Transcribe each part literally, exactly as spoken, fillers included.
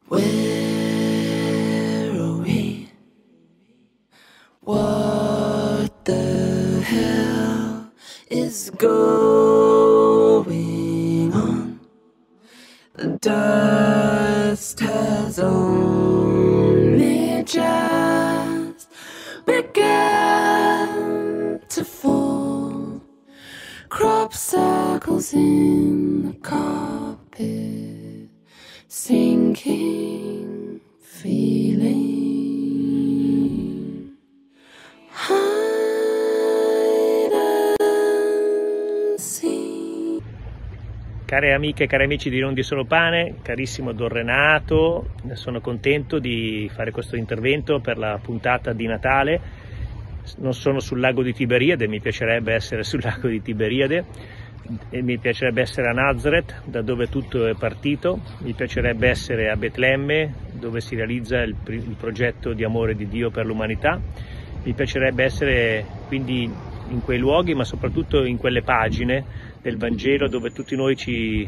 Where are we? What the hell is going on? The dust has only just begun to fall. Crop circles in the carpet, sinking feeling, hide and seek. Care amiche e cari amici di Non di Solo Pane, carissimo Don Renato, sono contento di fare questo intervento per la puntata di Natale. Non sono sul lago di Tiberiade, mi piacerebbe essere sul lago di Tiberiade, e mi piacerebbe essere a Nazareth, da dove tutto è partito, mi piacerebbe essere a Betlemme, dove si realizza il, il progetto di amore di Dio per l'umanità, mi piacerebbe essere quindi in quei luoghi, ma soprattutto in quelle pagine del Vangelo dove tutti noi ci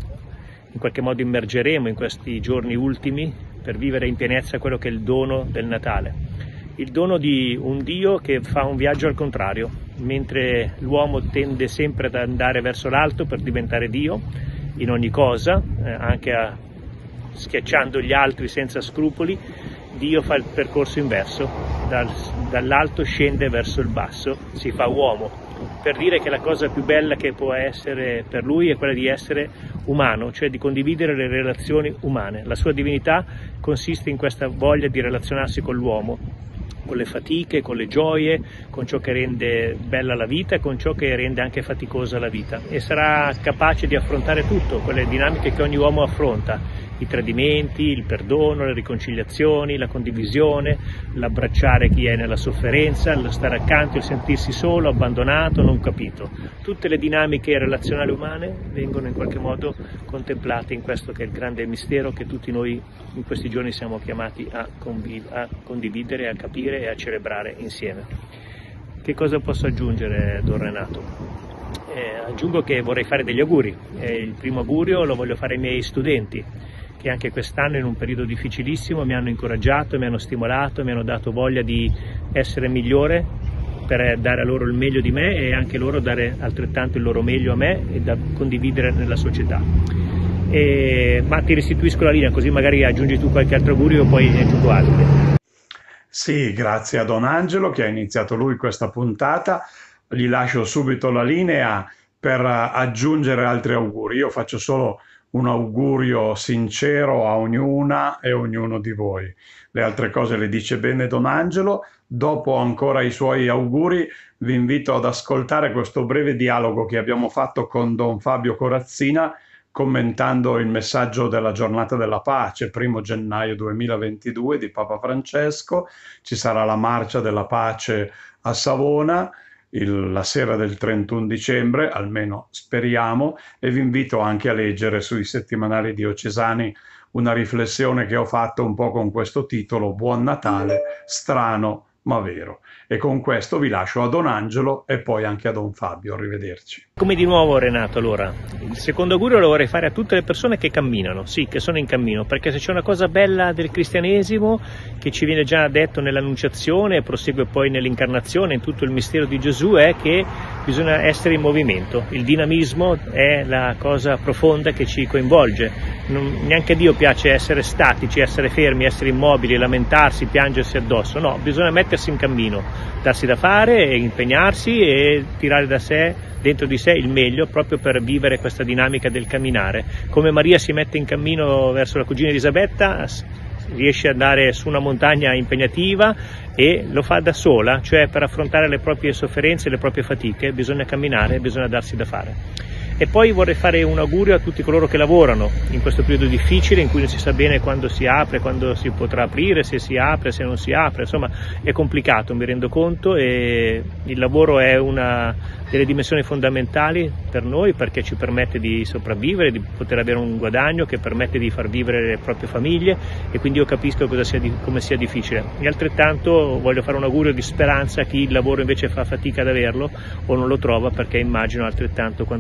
in qualche modo immergeremo in questi giorni ultimi per vivere in pienezza quello che è il dono del Natale. Il dono di un Dio che fa un viaggio al contrario, mentre l'uomo tende sempre ad andare verso l'alto per diventare Dio in ogni cosa, eh, anche a, schiacciando gli altri senza scrupoli, Dio fa il percorso inverso, Dal, dall'alto scende verso il basso, si fa uomo, per dire che la cosa più bella che può essere per lui è quella di essere umano, cioè di condividere le relazioni umane. La sua divinità consiste in questa voglia di relazionarsi con l'uomo, con le fatiche, con le gioie, con ciò che rende bella la vita e con ciò che rende anche faticosa la vita, e sarà capace di affrontare tutto, quelle dinamiche che ogni uomo affronta, i tradimenti, il perdono, le riconciliazioni, la condivisione, l'abbracciare chi è nella sofferenza, lo stare accanto, il sentirsi solo, abbandonato, non capito. Tutte le dinamiche relazionali umane vengono in qualche modo contemplate in questo che è il grande mistero che tutti noi in questi giorni siamo chiamati a, a condividere, a capire e a celebrare insieme. Che cosa posso aggiungere, Don Renato? Eh, aggiungo che vorrei fare degli auguri. Eh, il primo augurio lo voglio fare ai miei studenti, che anche quest'anno in un periodo difficilissimo mi hanno incoraggiato, mi hanno stimolato, mi hanno dato voglia di essere migliore per dare a loro il meglio di me e anche loro dare altrettanto il loro meglio a me e da condividere nella società. E, ma ti restituisco la linea, così magari aggiungi tu qualche altro augurio e poi ne aggiungo altri. Sì, grazie a Don Angelo che ha iniziato lui questa puntata. Gli lascio subito la linea per aggiungere altri auguri. Io faccio solo un augurio sincero a ognuna e ognuno di voi. Le altre cose le dice bene Don Angelo. Dopo ancora i suoi auguri vi invito ad ascoltare questo breve dialogo che abbiamo fatto con Don Fabio Corazzina commentando il messaggio della giornata della pace, primo gennaio duemilaventidue di Papa Francesco. Ci sarà la marcia della pace a Savona Il, la sera del trentuno dicembre, almeno speriamo, e vi invito anche a leggere sui settimanali diocesani una riflessione che ho fatto un po' con questo titolo: Buon Natale, strano ma vero. E con questo vi lascio a Don Angelo e poi anche a Don Fabio. Arrivederci. Come di nuovo, Renato, allora, il secondo augurio lo vorrei fare a tutte le persone che camminano, sì, che sono in cammino, perché se c'è una cosa bella del cristianesimo, che ci viene già detto nell'Annunciazione e prosegue poi nell'incarnazione, in tutto il mistero di Gesù, è che bisogna essere in movimento. Il dinamismo è la cosa profonda che ci coinvolge. Non, neanche a Dio piace essere statici, essere fermi, essere immobili, lamentarsi, piangersi addosso. No, bisogna mettersi in cammino, darsi da fare, impegnarsi e tirare da sé, dentro di sé, il meglio, proprio per vivere questa dinamica del camminare. Come Maria si mette in cammino verso la cugina Elisabetta, riesce ad andare su una montagna impegnativa e lo fa da sola, cioè per affrontare le proprie sofferenze, le proprie fatiche, bisogna camminare, bisogna darsi da fare. E poi vorrei fare un augurio a tutti coloro che lavorano in questo periodo difficile in cui non si sa bene quando si apre, quando si potrà aprire, se si apre, se non si apre, insomma è complicato, mi rendo conto, e il lavoro è una delle dimensioni fondamentali per noi perché ci permette di sopravvivere, di poter avere un guadagno che permette di far vivere le proprie famiglie, e quindi io capisco cosa sia di, come sia difficile. E altrettanto voglio fare un augurio di speranza a chi il lavoro invece fa fatica ad averlo o non lo trova, perché immagino altrettanto quanto sia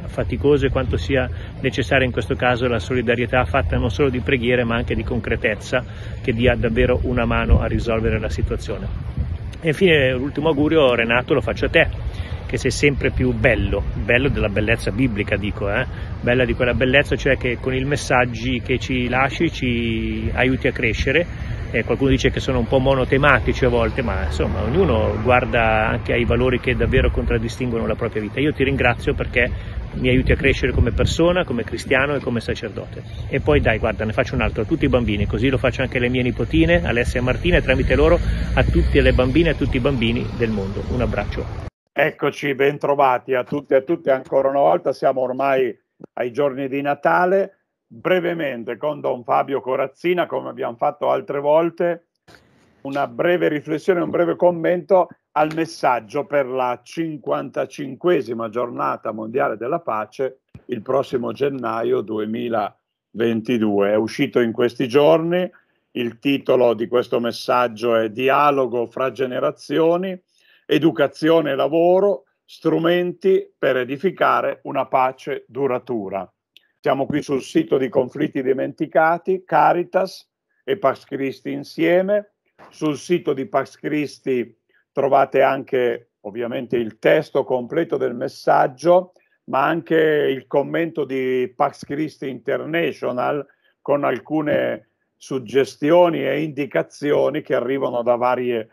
faticoso e quanto sia necessaria in questo caso la solidarietà fatta non solo di preghiere ma anche di concretezza, che dia davvero una mano a risolvere la situazione. E infine l'ultimo augurio, Renato, lo faccio a te, che sei sempre più bello, bello della bellezza biblica dico, eh? Bella di quella bellezza, cioè che con i messaggi che ci lasci ci aiuti a crescere. Eh, qualcuno dice che sono un po' monotematici a volte, ma insomma ognuno guarda anche ai valori che davvero contraddistinguono la propria vita. Io ti ringrazio perché mi aiuti a crescere come persona, come cristiano e come sacerdote. E poi dai, guarda, ne faccio un altro a tutti i bambini, così lo faccio anche alle mie nipotine, Alessia e Martina, e tramite loro a tutte le bambine e a tutti i bambini del mondo. Un abbraccio. Eccoci, ben trovati a tutti e a tutte ancora una volta. Siamo ormai ai giorni di Natale. Brevemente con Don Fabio Corazzina, come abbiamo fatto altre volte, una breve riflessione, un breve commento al messaggio per la cinquantacinquesima giornata mondiale della pace il prossimo gennaio duemilaventidue. È uscito in questi giorni, il titolo di questo messaggio è Dialogo fra generazioni, educazione e lavoro, strumenti per edificare una pace duratura. Siamo qui sul sito di Conflitti Dimenticati, Caritas e Pax Christi insieme. Sul sito di Pax Christi trovate anche ovviamente il testo completo del messaggio, ma anche il commento di Pax Christi International con alcune suggestioni e indicazioni che arrivano da varie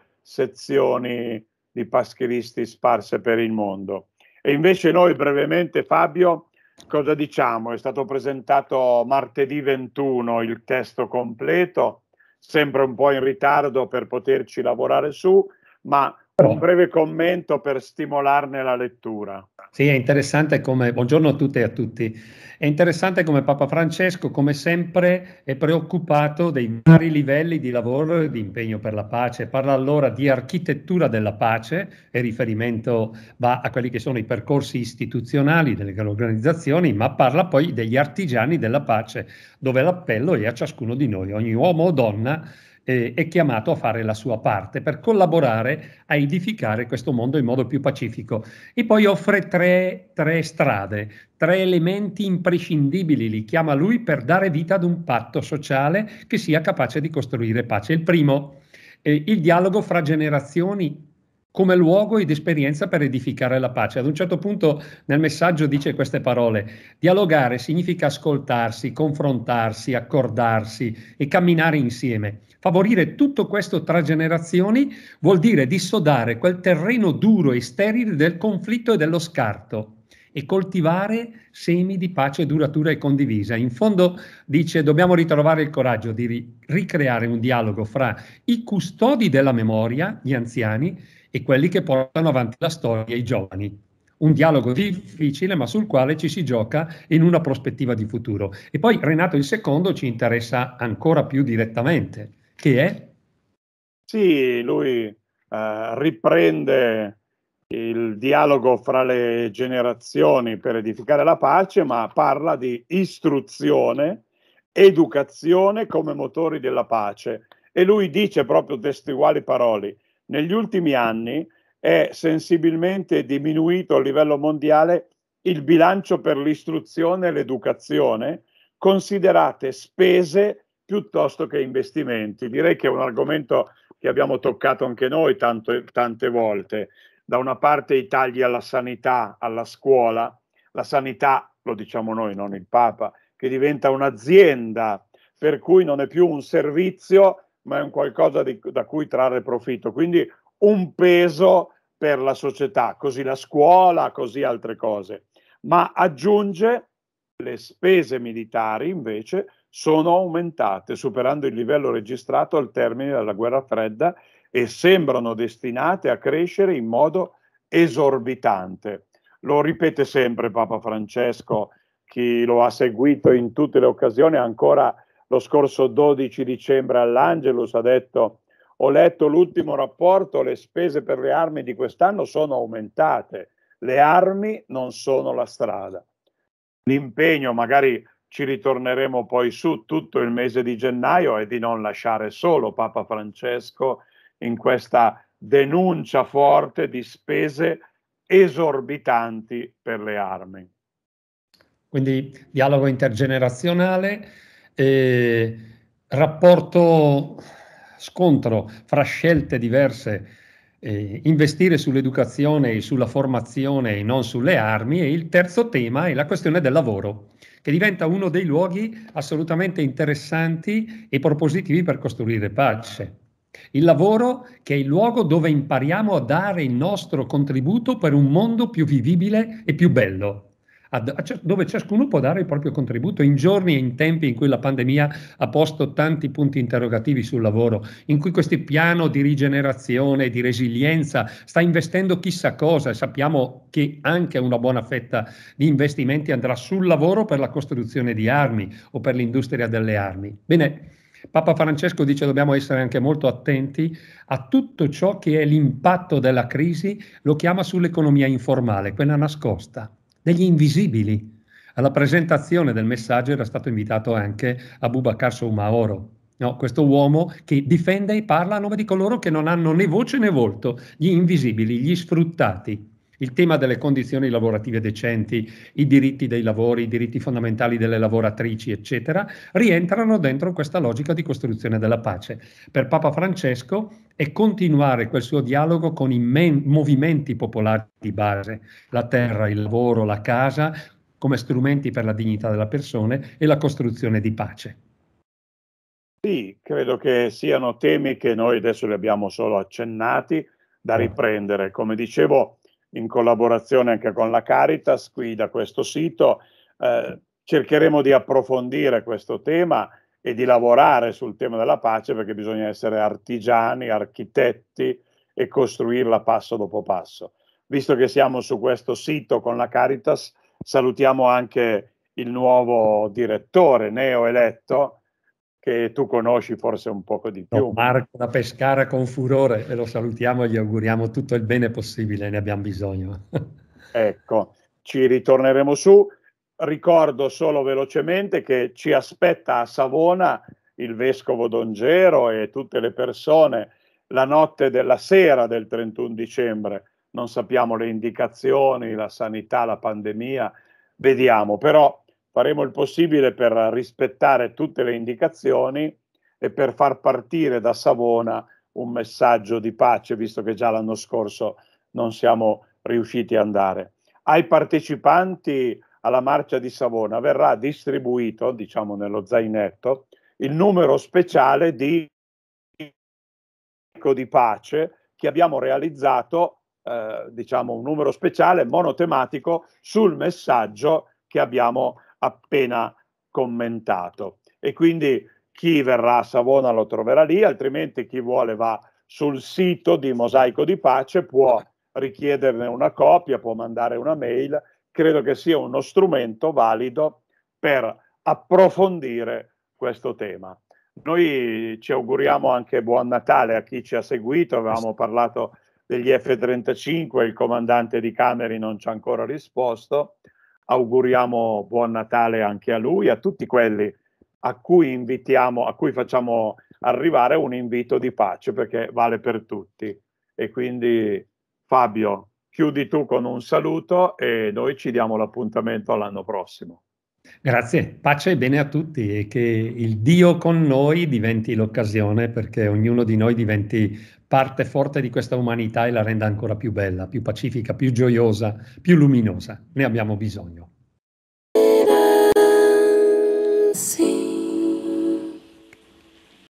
sezioni di Pax Christi sparse per il mondo. E invece noi brevemente, Fabio, cosa diciamo? È stato presentato martedì ventuno il testo completo, sempre un po' in ritardo per poterci lavorare su, ma un breve commento per stimolarne la lettura. Sì, è interessante come, buongiorno a tutte e a tutti, è interessante come Papa Francesco, come sempre, è preoccupato dei vari livelli di lavoro e di impegno per la pace. Parla allora di architettura della pace, e riferimento va a quelli che sono i percorsi istituzionali delle organizzazioni, ma parla poi degli artigiani della pace, dove l'appello è a ciascuno di noi, ogni uomo o donna Eh, è chiamato a fare la sua parte per collaborare a edificare questo mondo in modo più pacifico. E poi offre tre, tre strade, tre elementi imprescindibili, li chiama lui, per dare vita ad un patto sociale che sia capace di costruire pace. Il primo, eh, il dialogo fra generazioni come luogo ed esperienza per edificare la pace. Ad un certo punto nel messaggio dice queste parole: dialogare significa ascoltarsi, confrontarsi, accordarsi e camminare insieme. Favorire tutto questo tra generazioni vuol dire dissodare quel terreno duro e sterile del conflitto e dello scarto e coltivare semi di pace duratura e condivisa. In fondo dice: dobbiamo ritrovare il coraggio di ri- ricreare un dialogo fra i custodi della memoria, gli anziani, e quelli che portano avanti la storia, i giovani. Un dialogo difficile, ma sul quale ci si gioca in una prospettiva di futuro. E poi Renato il secondo ci interessa ancora più direttamente, che è? Sì, lui eh, riprende il dialogo fra le generazioni per edificare la pace, ma parla di istruzione, educazione come motori della pace. E lui dice proprio testuali parole: negli ultimi anni è sensibilmente diminuito a livello mondiale il bilancio per l'istruzione e l'educazione, considerate spese piuttosto che investimenti. Direi che è un argomento che abbiamo toccato anche noi tante, tante volte. Da una parte i tagli alla sanità, alla scuola, la sanità, lo diciamo noi, non il Papa, che diventa un'azienda, per cui non è più un servizio, ma è un qualcosa di, da cui trarre profitto. Quindi un peso per la società, così la scuola, così altre cose. Ma aggiunge: le spese militari invece sono aumentate, superando il livello registrato al termine della guerra fredda, e sembrano destinate a crescere in modo esorbitante. Lo ripete sempre Papa Francesco, chi lo ha seguito in tutte le occasioni. Ancora lo scorso dodici dicembre all'Angelus ha detto: ho letto l'ultimo rapporto, le spese per le armi di quest'anno sono aumentate, le armi non sono la strada. L'impegno, magari ci ritorneremo poi su tutto il mese di gennaio, è di non lasciare solo Papa Francesco in questa denuncia forte di spese esorbitanti per le armi. Quindi dialogo intergenerazionale, eh, rapporto, scontro fra scelte diverse, eh, investire sull'educazione e sulla formazione e non sulle armi. E il terzo tema è la questione del lavoro, che diventa uno dei luoghi assolutamente interessanti e propositivi per costruire pace. Il lavoro, che è il luogo dove impariamo a dare il nostro contributo per un mondo più vivibile e più bello, dove ciascuno può dare il proprio contributo in giorni e in tempi in cui la pandemia ha posto tanti punti interrogativi sul lavoro, in cui questo piano di rigenerazione, di resilienza sta investendo chissà cosa, e sappiamo che anche una buona fetta di investimenti andrà sul lavoro per la costruzione di armi o per l'industria delle armi. Bene, Papa Francesco dice che dobbiamo essere anche molto attenti a tutto ciò che è l'impatto della crisi, lo chiama sull'economia informale, quella nascosta, degli invisibili. Alla presentazione del messaggio era stato invitato anche Abubakar Soumaoro, no? Questo uomo che difende e parla a nome di coloro che non hanno né voce né volto, gli invisibili, gli sfruttati. Il tema delle condizioni lavorative decenti, i diritti dei lavori, i diritti fondamentali delle lavoratrici, eccetera, rientrano dentro questa logica di costruzione della pace. Per Papa Francesco è continuare quel suo dialogo con i movimenti popolari di base, la terra, il lavoro, la casa, come strumenti per la dignità della persona e la costruzione di pace. Sì, credo che siano temi che noi adesso li abbiamo solo accennati, da riprendere. Come dicevo, in collaborazione anche con la Caritas, qui da questo sito, eh, cercheremo di approfondire questo tema e di lavorare sul tema della pace, perché bisogna essere artigiani, architetti e costruirla passo dopo passo. Visto che siamo su questo sito con la Caritas, salutiamo anche il nuovo direttore neoeletto, che tu conosci forse un poco di più. Marco da Pescara con furore, e lo salutiamo e gli auguriamo tutto il bene possibile, ne abbiamo bisogno. Ecco, ci ritorneremo su. Ricordo solo velocemente che ci aspetta a Savona il vescovo Dongero e tutte le persone la notte della sera del trentuno dicembre. Non sappiamo le indicazioni, la sanità, la pandemia, vediamo, però faremo il possibile per rispettare tutte le indicazioni e per far partire da Savona un messaggio di pace, visto che già l'anno scorso non siamo riusciti ad andare. Ai partecipanti alla marcia di Savona verrà distribuito, diciamo nello zainetto, il numero speciale di di pace che abbiamo realizzato, eh, diciamo un numero speciale monotematico sul messaggio che abbiamo appena commentato, e quindi chi verrà a Savona lo troverà lì, altrimenti chi vuole va sul sito di Mosaico di Pace, può richiederne una copia, può mandare una mail. Credo che sia uno strumento valido per approfondire questo tema. Noi ci auguriamo anche buon Natale a chi ci ha seguito. Avevamo parlato degli F trentacinque, il comandante di Cameri non ci ha ancora risposto. Auguriamo buon Natale anche a lui, a tutti quelli a cui invitiamo, a cui facciamo arrivare un invito di pace, perché vale per tutti. E quindi Fabio, chiudi tu con un saluto e noi ci diamo l'appuntamento all'anno prossimo. Grazie, pace e bene a tutti, e che il Dio con noi diventi l'occasione perché ognuno di noi diventi parte forte di questa umanità e la renda ancora più bella, più pacifica, più gioiosa, più luminosa. Ne abbiamo bisogno.